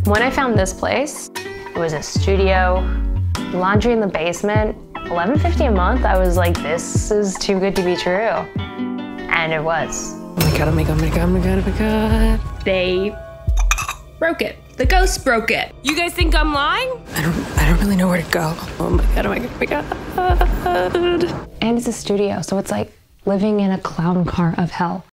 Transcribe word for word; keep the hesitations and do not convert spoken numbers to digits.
When I found this place, it was a studio, laundry in the basement, eleven fifty a month. I was like, this is too good to be true. And it was. Oh my god, oh my god, oh my god, oh my god, oh my god. They broke it. The ghost broke it. You guys think I'm lying? I don't I don't really know where to go. Oh my god, oh my god, oh my god. And it's a studio, so it's like living in a clown car of hell.